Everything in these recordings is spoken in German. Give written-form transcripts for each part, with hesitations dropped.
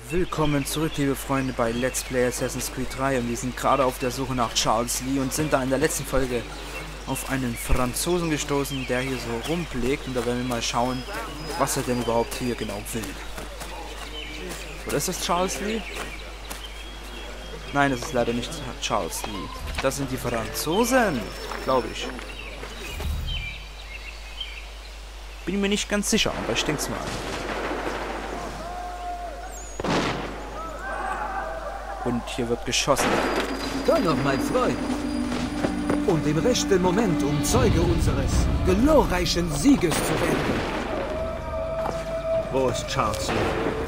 Willkommen zurück, liebe Freunde, bei Let's Play Assassin's Creed 3 und wir sind gerade auf der Suche nach Charles Lee und sind da in der letzten Folge auf einen Franzosen gestoßen, der hier so rumpflegt und da werden wir mal schauen, was er denn überhaupt hier genau will. Oder ist das Charles Lee? Nein, das ist leider nicht Charles Lee. Das sind die Franzosen, glaube ich. Bin mir nicht ganz sicher, aber ich denke es mal. Und hier wird geschossen. Dann noch, mein Freund. Und im rechten Moment, um Zeuge unseres glorreichen Sieges zu werden. Wo ist Charles Lee?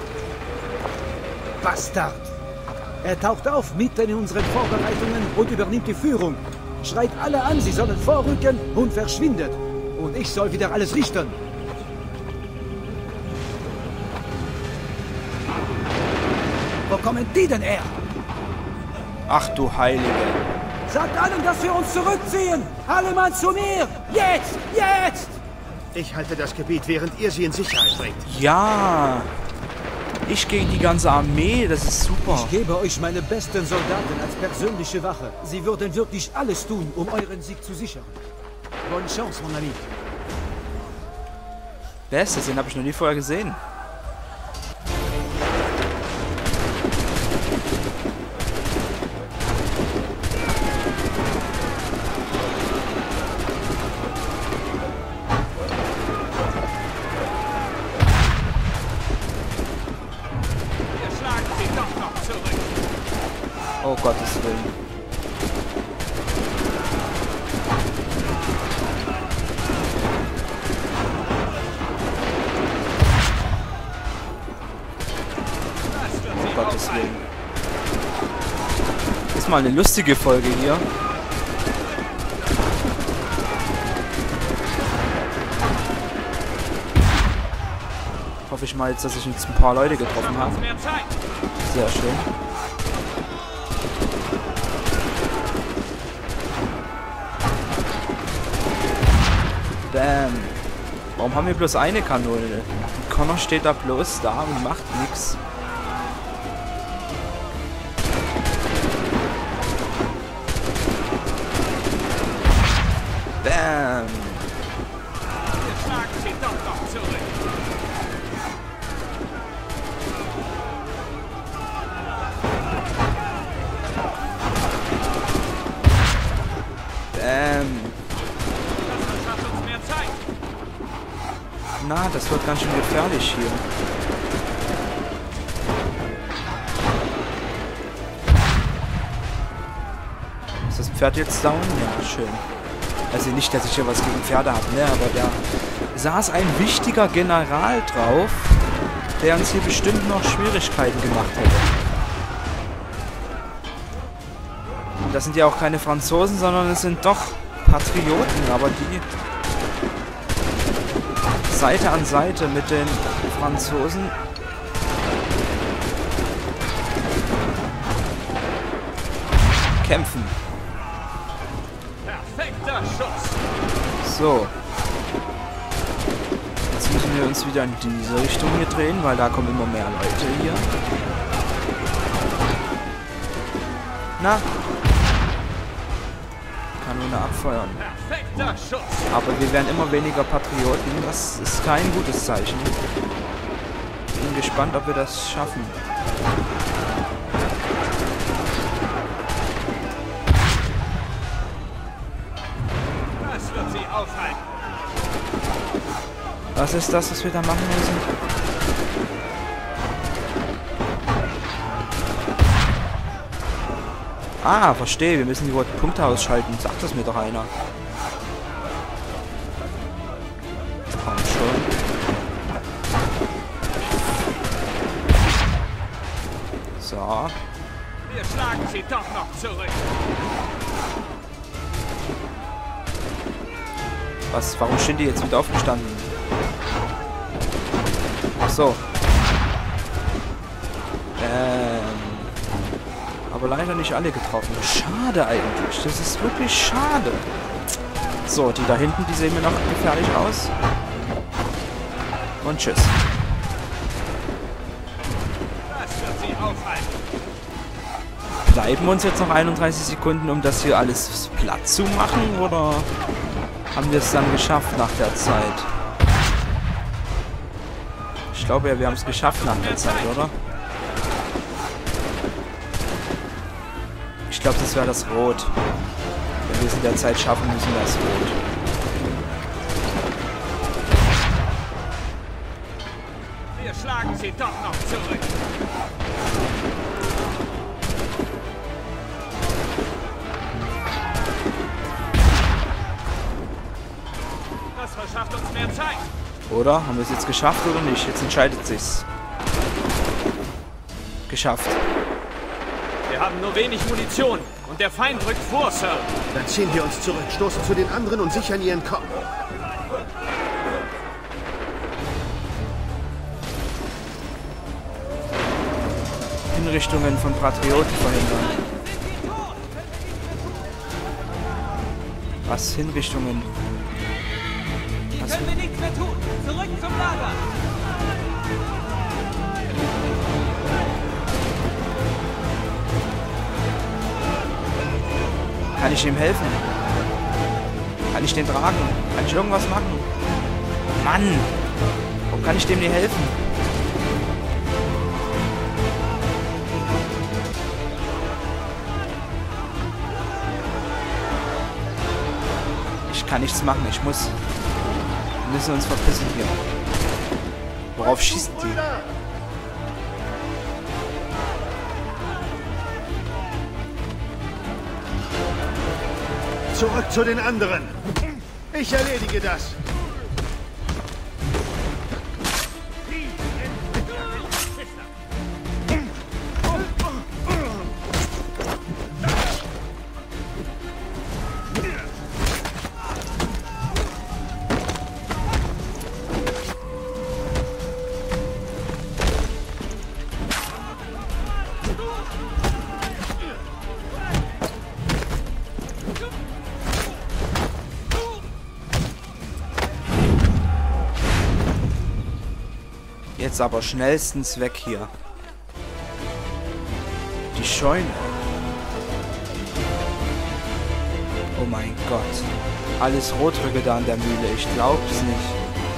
Bastard! Er taucht auf mitten in unseren Vorbereitungen und übernimmt die Führung. Schreit alle an, sie sollen vorrücken und verschwindet. Und ich soll wieder alles richten. Wo kommen die denn her? Ach du Heilige. Sagt allen, dass wir uns zurückziehen! Alle Mann zu mir! Jetzt! Jetzt! Ich halte das Gebiet, während ihr sie in Sicherheit bringt. Ja. Ich gegen die ganze Armee, das ist super. Ich gebe euch meine besten Soldaten als persönliche Wache. Sie würden wirklich alles tun, um euren Sieg zu sichern. Bonne Chance, mon ami. Wer ist das? Den habe ich noch nie vorher gesehen. Oh Gottes Willen. Oh Gottes Willen. Ist mal eine lustige Folge hier. Hoffe ich mal jetzt, dass ich jetzt ein paar Leute getroffen habe. Sehr schön. Bam. Warum haben wir bloß eine Kanone? Und Connor steht da bloß da und macht nichts. Bam. Bam. Na, das wird ganz schön gefährlich hier. Ist das Pferd jetzt down? Ja, schön. Also nicht, dass ich hier was gegen Pferde habe, ne? Aber da saß ein wichtiger General drauf, der uns hier bestimmt noch Schwierigkeiten gemacht hätte. Und das sind ja auch keine Franzosen, sondern es sind doch Patrioten, aber die Seite an Seite mit den Franzosen kämpfen. Perfekter Schuss. So. Jetzt müssen wir uns wieder in diese Richtung hier drehen, weil da kommen immer mehr Leute hier. Na? Kanone abfeuern. Perfekter Schuss. Aber wir werden immer weniger Patrioten. Das ist kein gutes Zeichen. Bin gespannt, ob wir das schaffen. Das wird sie aufhalten. Was ist das, was wir da machen müssen? Ah, verstehe. Wir müssen die Punkte ausschalten. Sagt das mir doch einer. Komm schon. So. Wir schlagen sie doch noch zurück. Was? Warum sind die jetzt wieder aufgestanden? Ach so. Aber leider nicht alle getroffen. Schade eigentlich. Das ist wirklich schade. So, die da hinten, die sehen mir noch gefährlich aus. Und tschüss. Das wird aufhalten. Bleiben uns jetzt noch 31 Sekunden, um das hier alles platt zu machen, oder haben wir es dann geschafft nach der Zeit? Ich glaube ja, wir haben es geschafft nach der Zeit, oder? Ich glaube, das wäre das Rot. Wenn wir es in der Zeit schaffen, müssen wir das Rot. Wir schlagen sie doch noch zurück. Das verschafft uns mehr Zeit. Oder? Haben wir es jetzt geschafft oder nicht? Jetzt entscheidet sich's. Geschafft. Wir haben nur wenig Munition und der Feind rückt vor, Sir. Dann ziehen wir uns zurück, stoßen zu den anderen und sichern ihren Kopf. Hinrichtungen von Patrioten verhindern. Was? Hinrichtungen? Was? Können wir nichts mehr tun. Zurück zum Lager. Kann ich ihm helfen? Kann ich den tragen? Kann ich irgendwas machen? Mann! Warum kann ich dem nicht helfen? Ich kann nichts machen. Wir müssen uns verpissen hier. Worauf schießen die? Zurück zu den anderen. Ich erledige das. Jetzt aber schnellstens weg hier. Die Scheune. Oh mein Gott. Alles Rotrücke da an der Mühle. Ich glaub's nicht.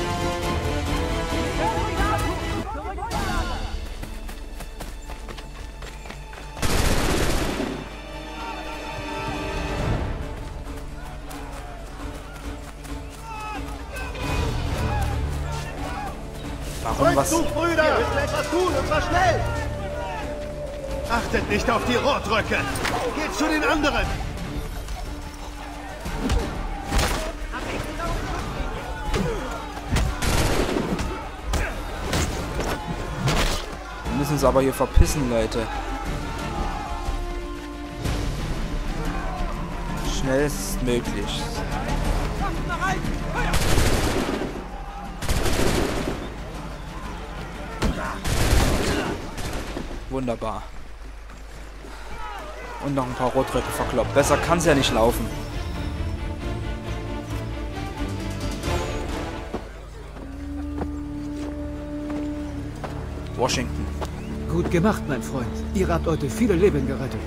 Warum was? Brüder! Wir müssen etwas tun, und zwar schnell! Achtet nicht auf die Rotröcke! Geht zu den anderen! Wir müssen uns aber hier verpissen, Leute. Schnellstmöglich. Wunderbar. Und noch ein paar Rotröcke verkloppt. Besser kann es ja nicht laufen. Washington. Gut gemacht, mein Freund. Ihr habt heute viele Leben gerettet.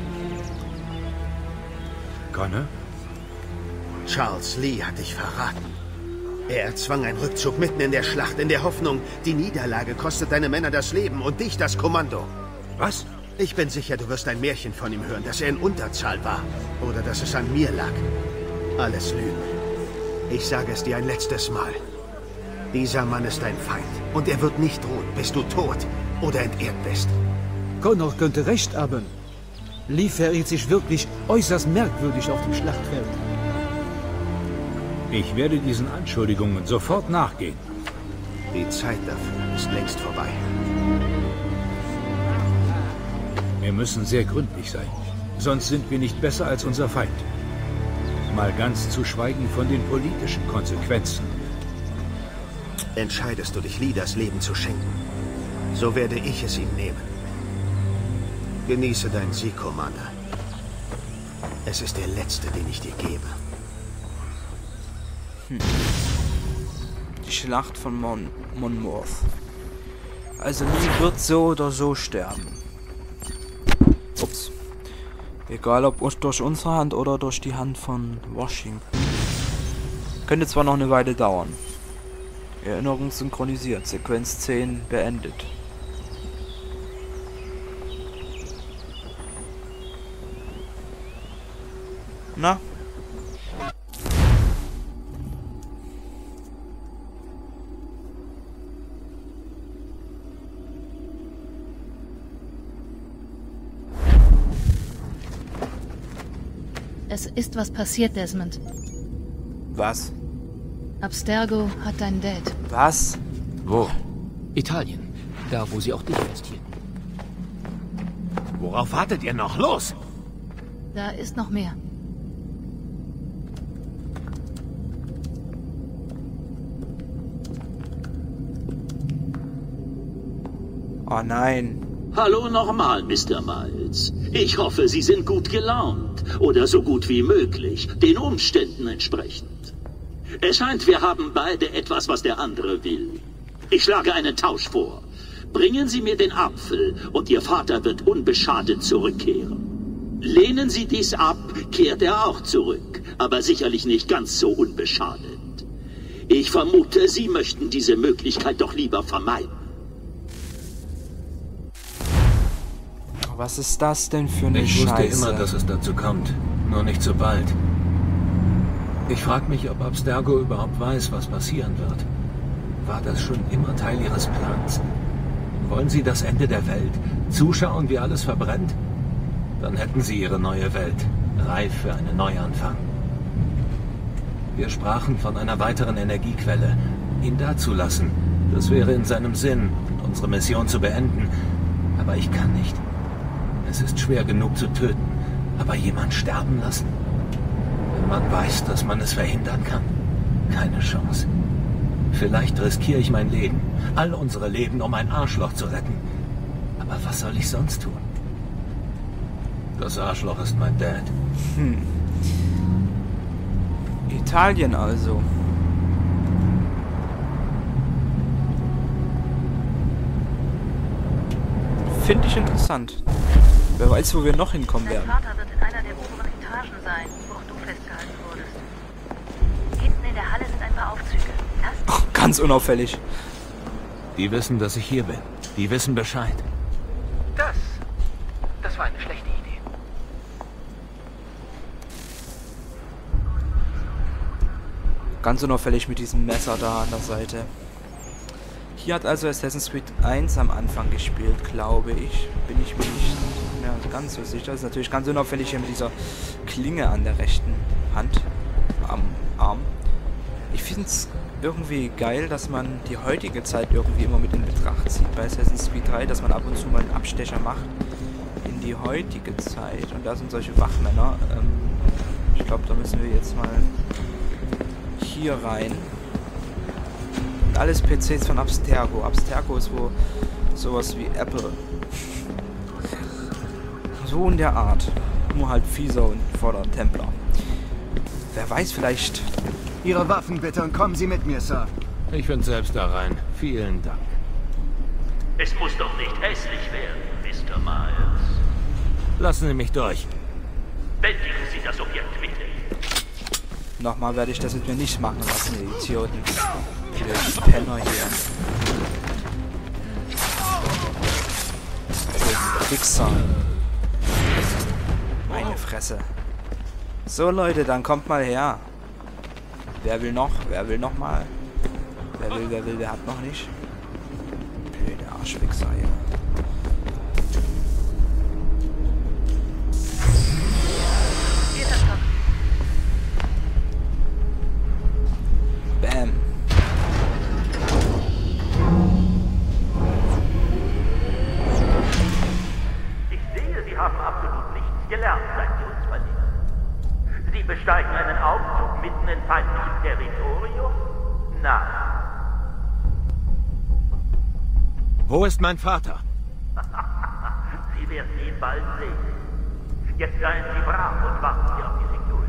Connor? Charles Lee hat dich verraten. Er erzwang einen Rückzug mitten in der Schlacht, in der Hoffnung, die Niederlage kostet deine Männer das Leben und dich das Kommando. Was? Ich bin sicher, du wirst ein Märchen von ihm hören, dass er in Unterzahl war. Oder dass es an mir lag. Alles Lügen. Ich sage es dir ein letztes Mal. Dieser Mann ist dein Feind. Und er wird nicht ruhen, bis du tot oder entehrt bist. Connor könnte recht haben. Lee verriet sich wirklich äußerst merkwürdig auf dem Schlachtfeld. Ich werde diesen Anschuldigungen sofort nachgehen. Die Zeit dafür ist längst vorbei. Wir müssen sehr gründlich sein. Sonst sind wir nicht besser als unser Feind. Mal ganz zu schweigen von den politischen Konsequenzen. Entscheidest du dich, Lee das Leben zu schenken, so werde ich es ihm nehmen. Genieße deinen Sieg, Commander. Es ist der letzte, den ich dir gebe. Die Schlacht von Monmouth. Also Lee wird so oder so sterben. Ups. Egal ob durch unsere Hand oder durch die Hand von Washington. Könnte zwar noch eine Weile dauern. Erinnerung synchronisiert. Sequenz 10 beendet. Na? Es ist was passiert, Desmond. Was? Abstergo hat deinen Dad. Was? Wo? Italien. Da, wo sie auch dich festhielten. Worauf wartet ihr noch? Los! Da ist noch mehr. Oh nein. Hallo nochmal, Mr. Miles. Ich hoffe, Sie sind gut gelaunt. Oder so gut wie möglich, den Umständen entsprechend. Es scheint, wir haben beide etwas, was der andere will. Ich schlage einen Tausch vor. Bringen Sie mir den Apfel und Ihr Vater wird unbeschadet zurückkehren. Lehnen Sie dies ab, kehrt er auch zurück, aber sicherlich nicht ganz so unbeschadet. Ich vermute, Sie möchten diese Möglichkeit doch lieber vermeiden. Was ist das denn für eine Ich wusste Scheiße? immer, dass es dazu kommt. Nur nicht so bald. Ich frage mich, ob Abstergo überhaupt weiß, was passieren wird. War das schon immer Teil ihres Plans? Wollen sie das Ende der Welt? Zuschauen, wie alles verbrennt? Dann hätten sie ihre neue Welt. Reif für einen Neuanfang. Wir sprachen von einer weiteren Energiequelle. Ihn dazulassen. Das wäre in seinem Sinn, unsere Mission zu beenden. Aber ich kann nicht. Es ist schwer genug zu töten, aber jemand sterben lassen? Wenn man weiß, dass man es verhindern kann? Keine Chance. Vielleicht riskiere ich mein Leben, all unsere Leben, um ein Arschloch zu retten. Aber was soll ich sonst tun? Das Arschloch ist mein Dad. Italien also. Finde ich interessant. Wer weiß, wo wir noch hinkommen Dein werden. Vater wird in einer der oberen Etagen sein, wo auch du festgehalten wurdest. Hinten in der Halle sind ein paar Aufzüge. Das? Oh, ganz unauffällig. Die wissen, dass ich hier bin. Die wissen Bescheid. Das war eine schlechte Idee. Ganz unauffällig mit diesem Messer da an der Seite. Hier hat also Assassin's Creed 1 am Anfang gespielt, glaube ich. Bin ich mir nicht mehr ganz so sicher. Das ist natürlich ganz unauffällig hier mit dieser Klinge an der rechten Hand, am Arm. Ich finde es irgendwie geil, dass man die heutige Zeit irgendwie immer mit in Betracht zieht bei Assassin's Creed 3, dass man ab und zu mal einen Abstecher macht in die heutige Zeit. Und da sind solche Wachmänner. Ich glaube, da müssen wir jetzt mal hier rein. Und alles PCs von Abstergo. Abstergo ist wohl sowas wie Apple. So in der Art. Nur halt fieser und voller Templer. Wer weiß, vielleicht... Ihre Waffen bitte und kommen Sie mit mir, Sir. Ich finde selbst da rein. Vielen Dank. Es muss doch nicht hässlich werden, Mr. Miles. Lassen Sie mich durch. Bändigen Sie das Objekt bitte. Nochmal werde ich das mit mir nicht machen lassen, ihr Idioten. Die Penner hier. Wichser. Meine Fresse. So Leute, dann kommt mal her. Wer will noch? Wer will noch mal? Wer will, wer hat noch nicht? Blöde Arschwichser hier. Hier ist das Stock. Bam. Ich sehe, Sie haben absolut nichts gelernt, seit Sie uns verließen. Sie besteigen einen Aufzug mitten in feindlichem Territorium? Nein. Wo ist mein Vater? Sie werden ihn bald sehen. Jetzt seien Sie brav und warten Sie auf die Signal.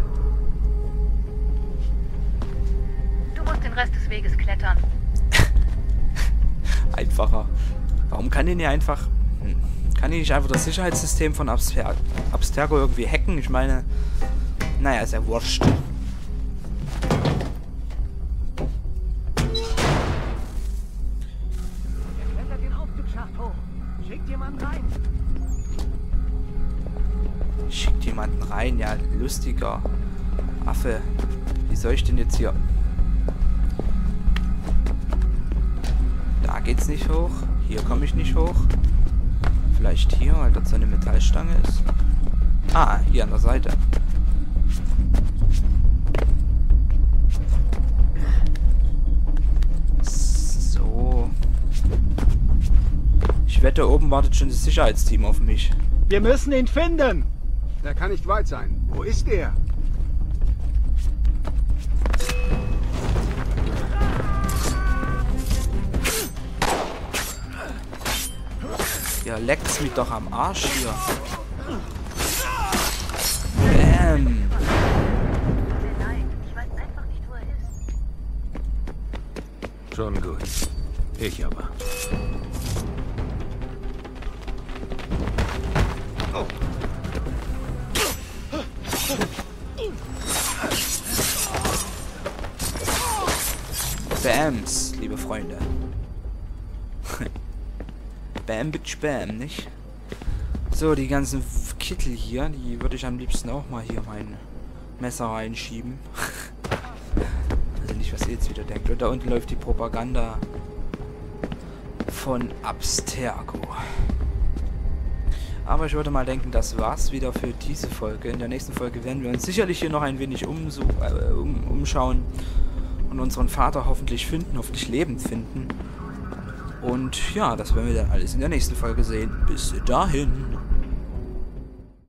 Du musst den Rest des Weges klettern. Einfacher. Warum kann den hier einfach... Kann ich nicht einfach das Sicherheitssystem von Abstergo irgendwie hacken? Ich meine, naja, ist ja wurscht. Schickt jemanden rein, ja, lustiger Affe. Wie soll ich denn jetzt hier? Da geht's nicht hoch. Hier komme ich nicht hoch. Vielleicht hier, weil dort so eine Metallstange ist. Ah, hier an der Seite. So. Ich wette, oben wartet schon das Sicherheitsteam auf mich. Wir müssen ihn finden! Der kann nicht weit sein. Wo ist er? Ja, leckt's mich doch am Arsch hier. Bam. Ich weiß einfach nicht, wo er ist. Schon gut. Ich aber. Bams, liebe Freunde. Bam, bitch, bam, nicht? So, die ganzen Kittel hier, die würde ich am liebsten auch mal hier mein Messer reinschieben. Also nicht, was ihr jetzt wieder denkt. Und da unten läuft die Propaganda von Abstergo. Aber ich würde mal denken, das war's wieder für diese Folge. In der nächsten Folge werden wir uns sicherlich hier noch ein wenig umschauen und unseren Vater hoffentlich finden, hoffentlich lebend finden. Und ja, das werden wir dann alles in der nächsten Folge sehen. Bis dahin.